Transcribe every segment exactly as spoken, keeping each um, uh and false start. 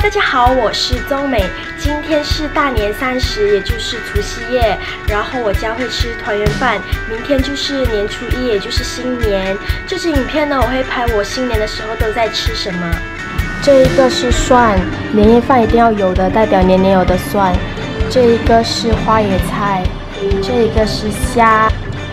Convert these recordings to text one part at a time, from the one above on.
大家好，我是宗美。今天是大年三十，也就是除夕夜，然后我家会吃团圆饭。明天就是年初一，也就是新年。这支影片呢，我会拍我新年的时候都在吃什么。这一个是蒜，年夜饭一定要有的，代表年年有的蒜。这一个是花椰菜，这一个是虾。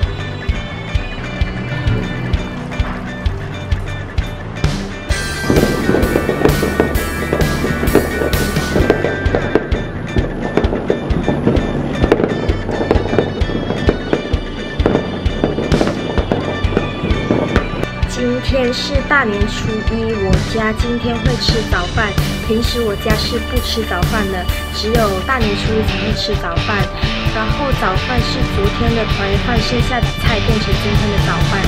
今天是大年初一，我家今天会吃早饭。平时我家是不吃早饭的，只有大年初一才会吃早饭。然后早饭是昨天的团圆饭剩下的菜变成今天的早饭。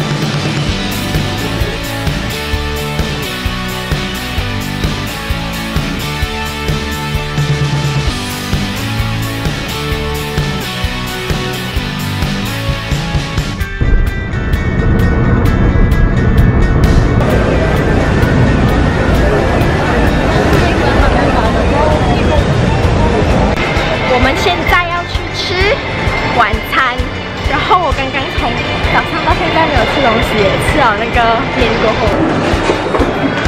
我们现在要去吃晚餐，然后我刚刚从早上到现在没有吃东西，吃了那个面过后。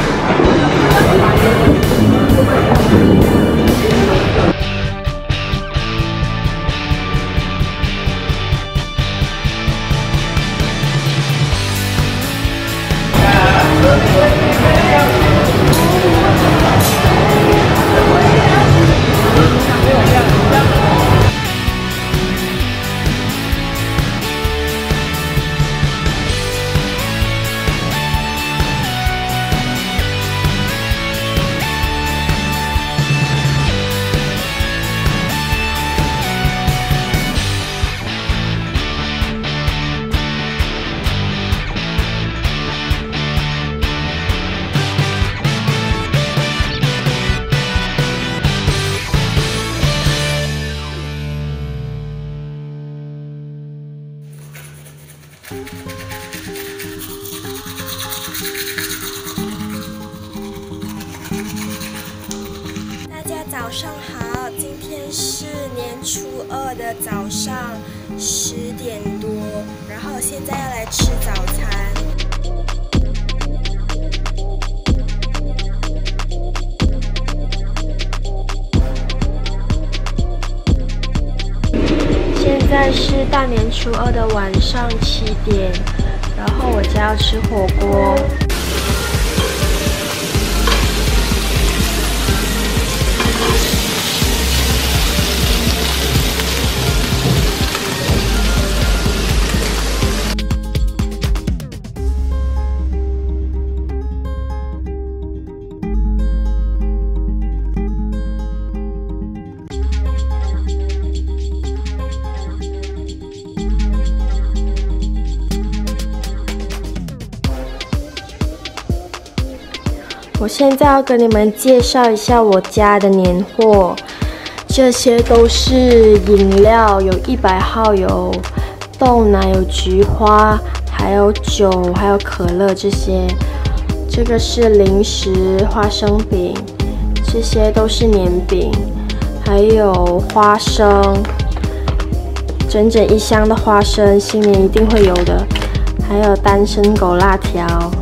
大家早上好，今天是年初二的早上十点多，然后现在要来吃早餐。现在是大年初二的晚上七点，然后我家要吃火锅。 我现在要跟你们介绍一下我家的年货，这些都是饮料，有一百号，有豆奶，有菊花，还有酒，还有可乐这些。这个是零食，花生饼，这些都是年饼，还有花生，整整一箱的花生，新年一定会有的，还有单身狗辣条。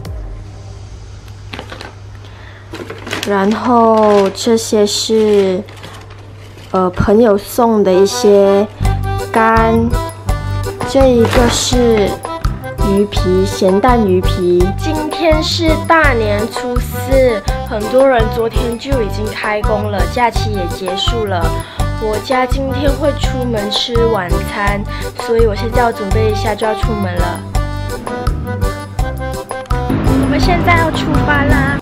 然后这些是呃朋友送的一些干，这一个是鱼皮，咸蛋鱼皮。今天是大年初四，很多人昨天就已经开工了，假期也结束了。我家今天会出门吃晚餐，所以我现在要准备一下就要出门了。我们现在要出发啦！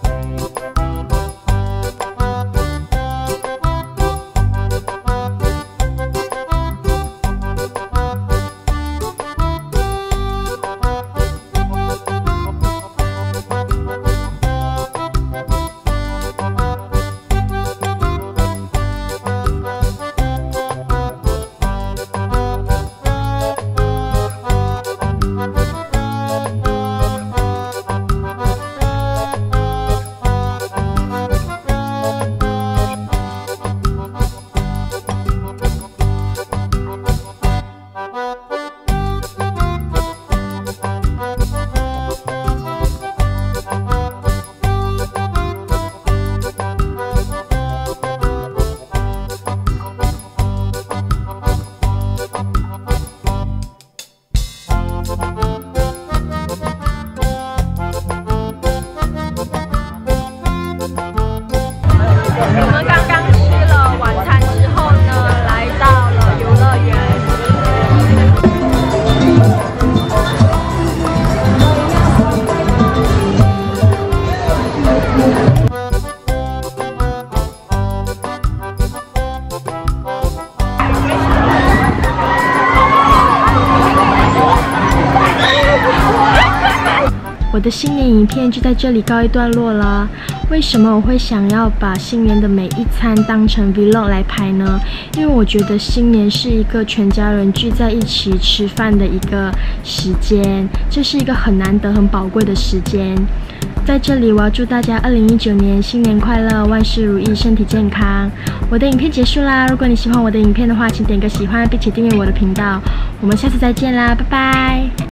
我们刚刚吃了晚餐之后呢，来到了游乐园。我的新年影片就在这里告一段落了。为什么我会想要把新年的每一餐当成 vlog 来拍呢？因为我觉得新年是一个全家人聚在一起吃饭的一个时间，这是一个很难得、很宝贵的时间。在这里，我要祝大家二零一九年新年快乐，万事如意，身体健康。我的影片结束啦！如果你喜欢我的影片的话，请点个喜欢，并且订阅我的频道。我们下次再见啦，拜拜！